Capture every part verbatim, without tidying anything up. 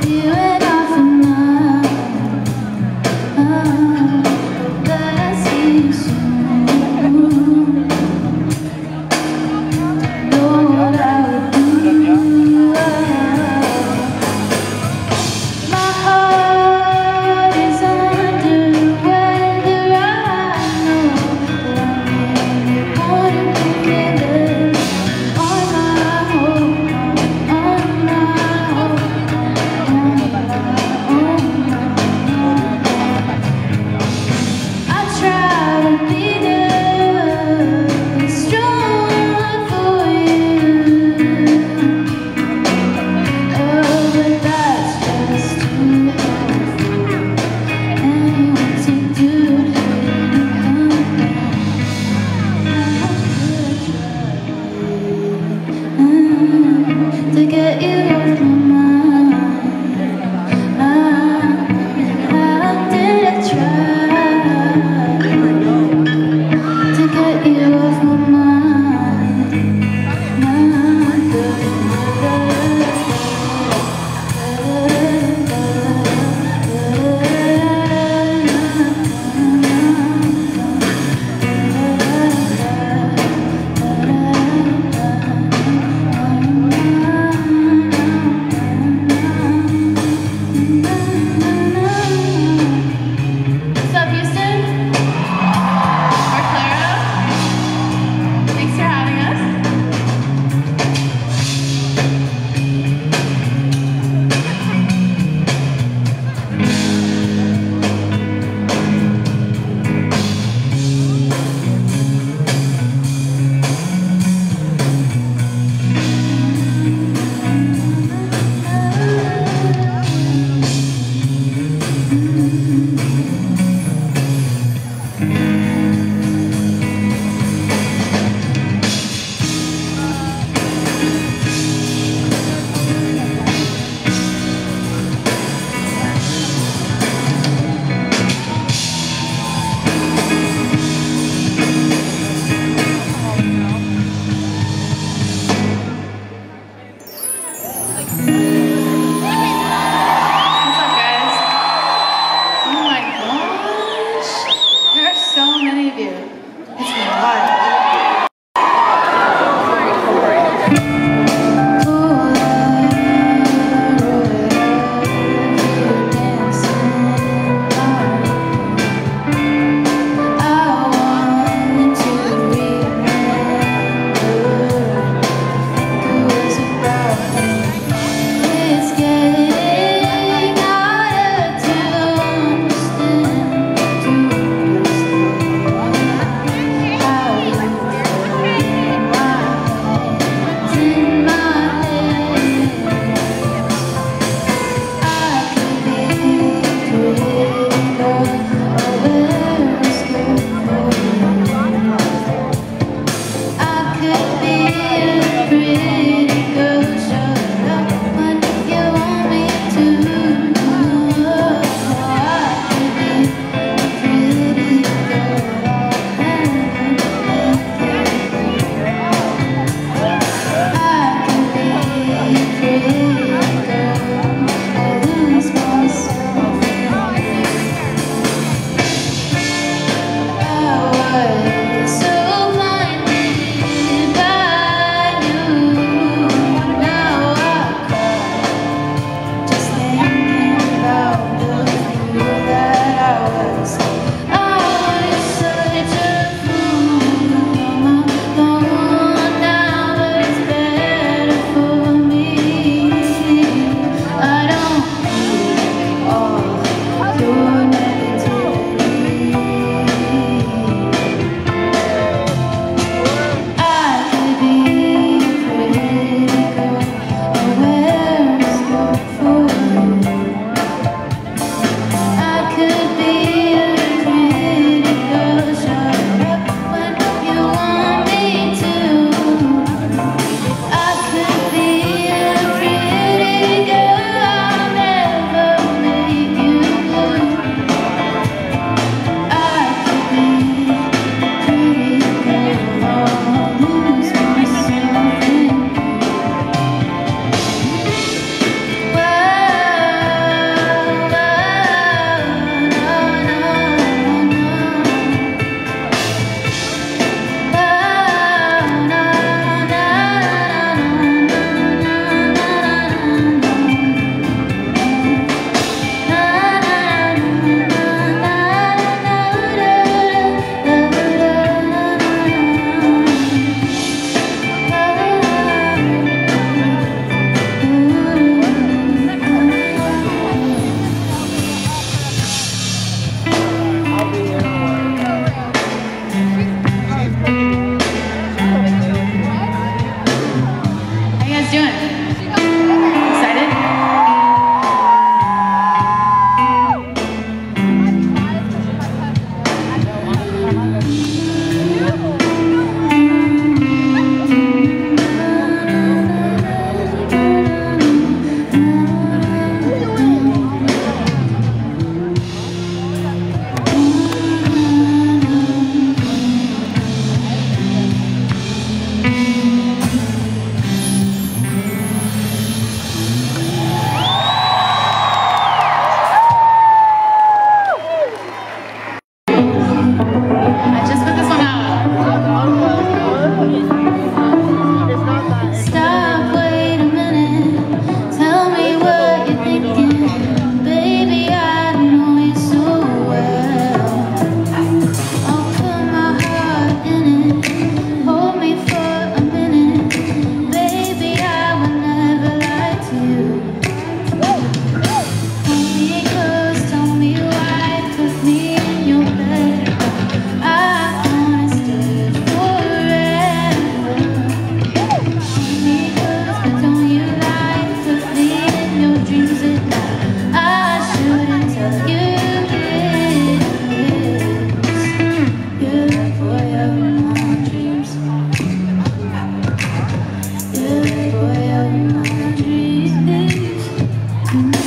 All my hope, all my hope.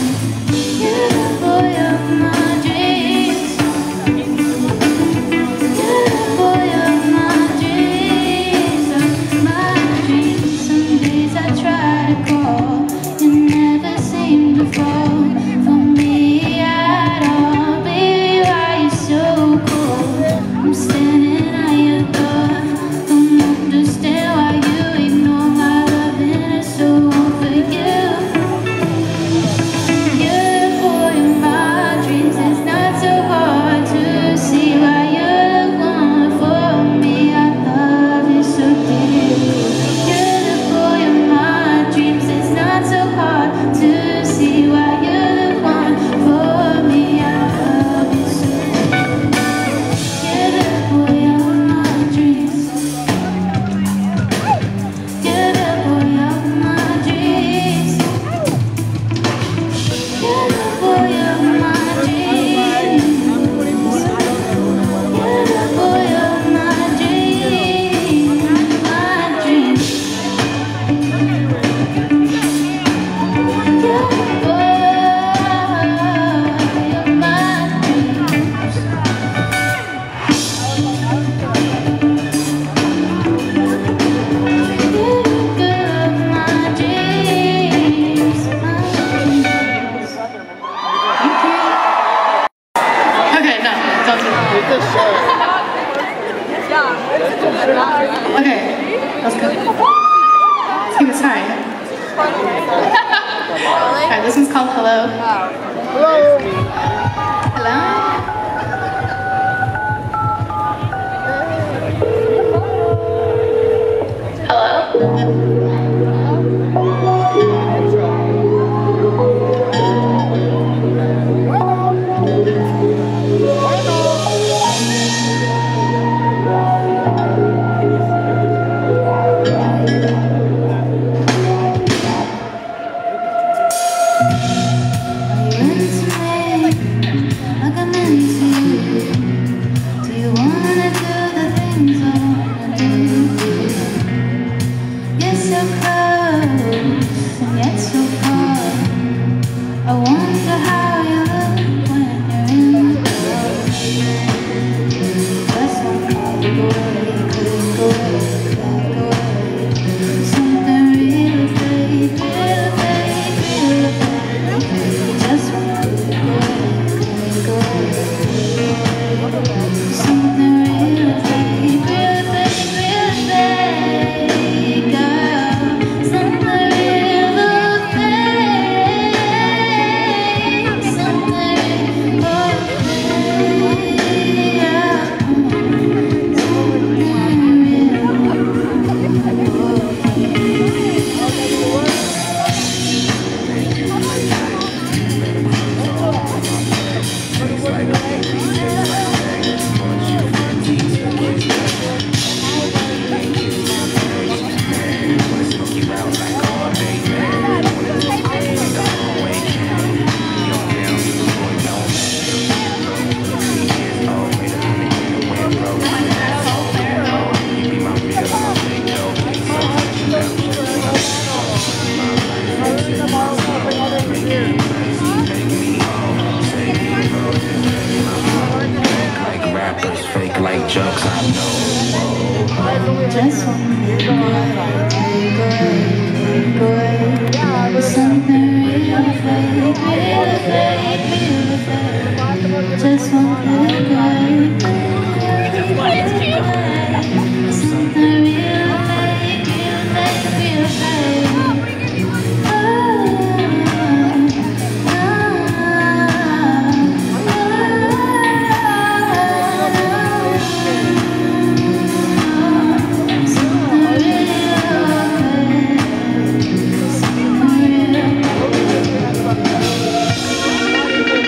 Okay, let's go. Let's give it a try. Alright, this one's called Hello. Hello. Hello. Like jokes, I know. Just one something real fake, real fake, real fake. Just one something real fake, real fake, real fake. We'll be right back.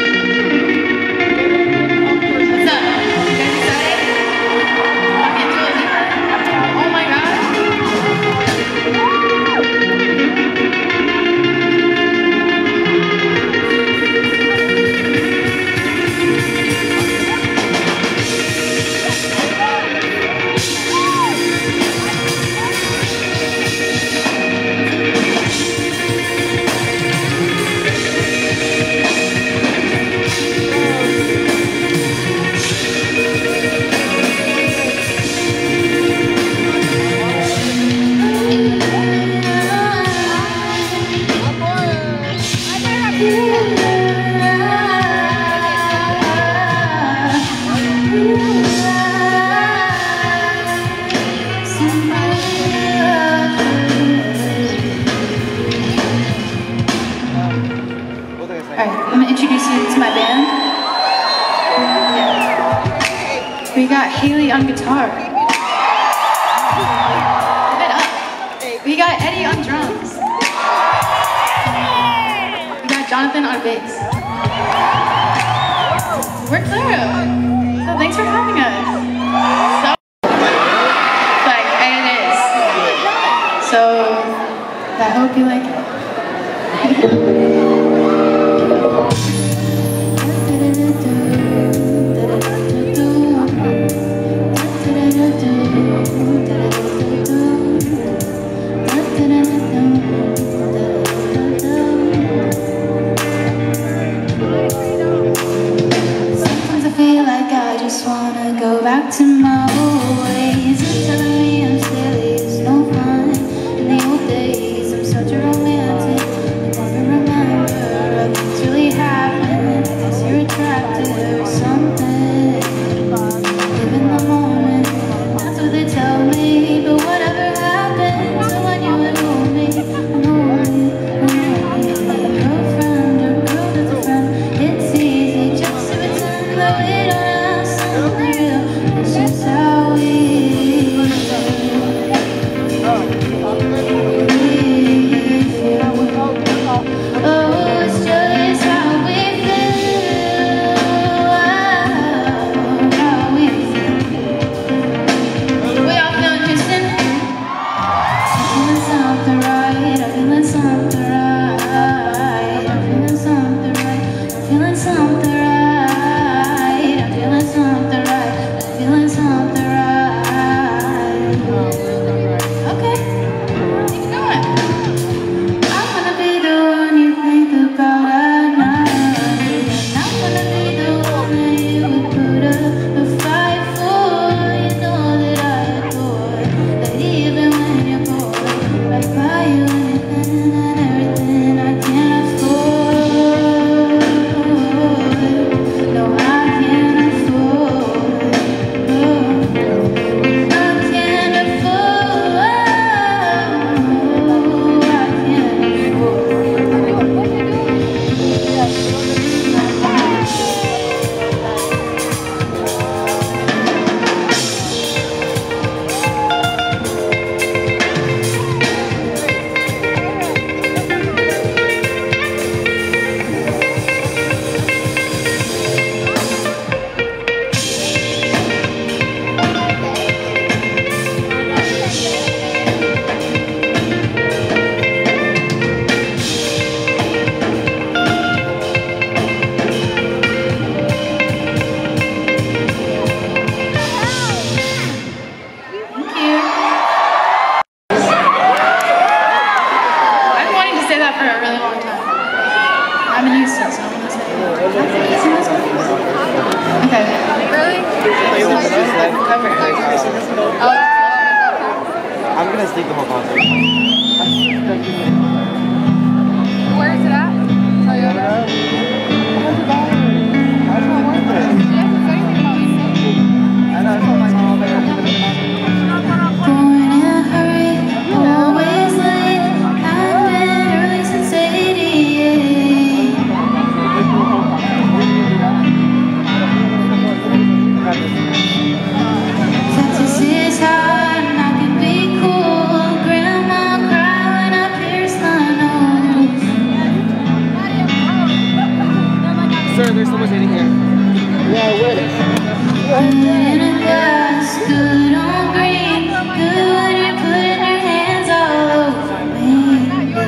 Alright, I'm gonna introduce you to my band. Yeah. We got Haley on guitar. Give it up. We got Eddie on drums. We got Jonathan on bass. We're through. So thanks for having us. So like and it is. So I hope you like it. Go back to my old ways. You're telling me I'm silly, it's no fun. In the old days, I'm such a romantic. I never remember of what's really happened. I guess you're attracted or something. Live in the moment, that's what they tell me. But whatever happened to when you would hold me, and hold me, and hold me. Girlfriend or girl that's a friend, it's easy just to pretend that we don't have something real. It's just how we feel. Oh, it's just how we feel. How we feel. We all feel Houston. I'm feeling something right. I'm feeling something right. I'm feeling something right. I'm feeling something right. I'm feeling something right. Feeling something right. Okay, keep going. I wanna be the one you think about at night. And I wanna be the one that you would put up a fight for. You know that I adore that even when you're bored, I buy you anything and everything I can't afford. No, I can't afford. For a really long time. I'm in Houston, so I'm gonna say okay. Really? Cover. Oh, I'm gonna sleep the whole concert. Where is it at? Toyota? That's not worth it. She hasn't said anything about me. I know, it's not like all there. Born in a hurry, always late. I've been early since eighty-eight. Texas is hot and I can be cool. Grandma cry when I pierce my nose. Sir, there's so much in here. Yeah, wait. In a glass, good on green. Good when you're putting your hands all over me.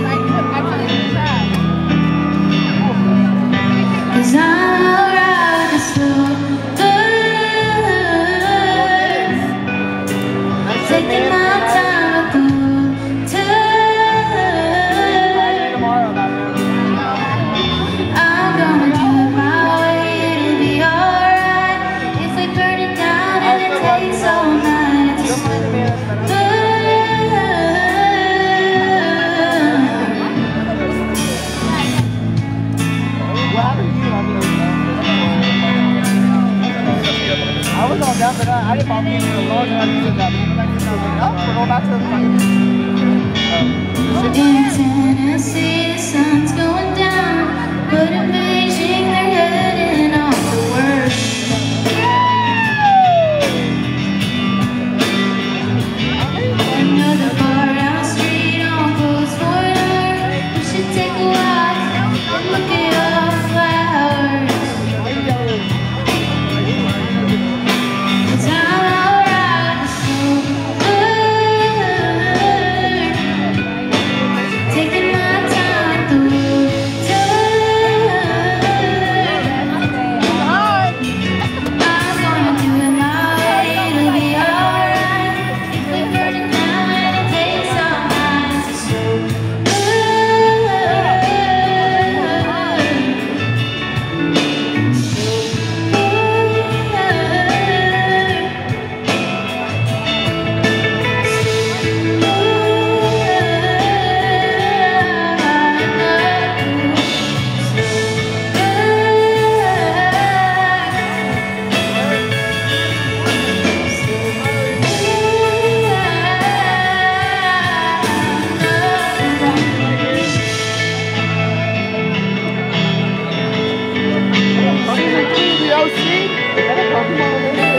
Cause I'm alright with the slow birth. Taking my time with the turn. I'm gonna do it my way, it'll be alright. If we burn it down and it takes all night, it's a slow burn. I was all down for that. I didn't pop in for a long time. I did that. But I was like, oh, we're going back to the fucking. In Tennessee, the sun's going down, but it see? Is that a Pokemon?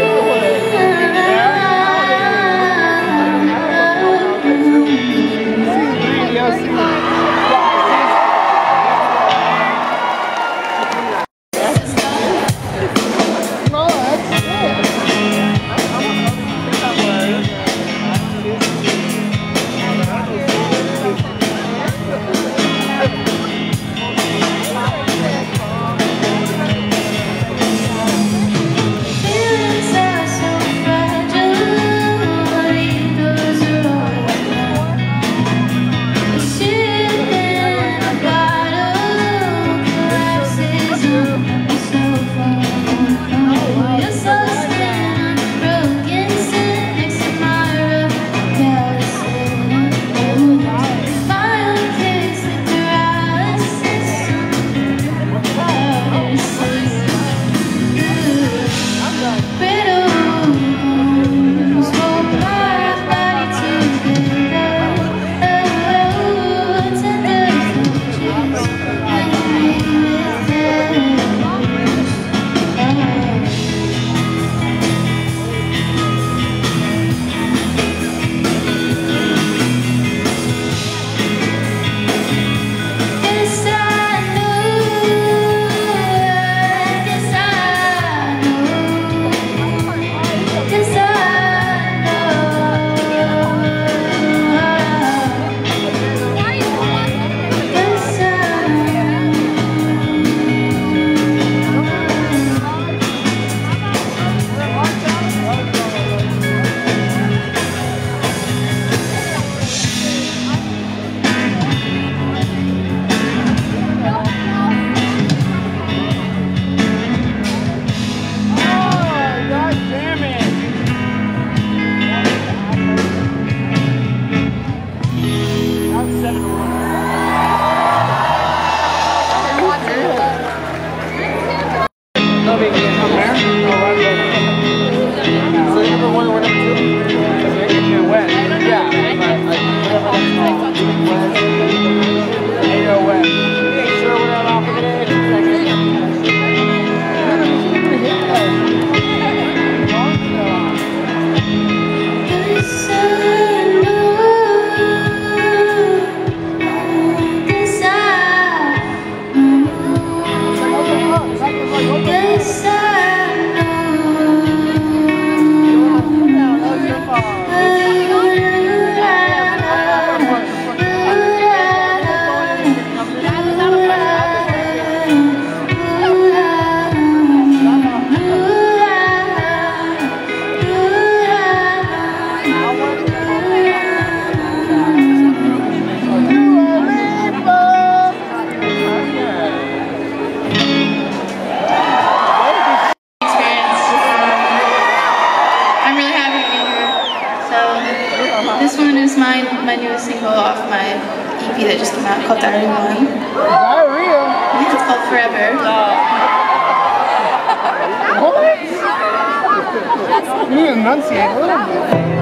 This one is my, my newest single off my E P that just came out called Diary One. Diarrhea? Yeah, it's called Forever. Uh, what? You need to enunciate a little bit.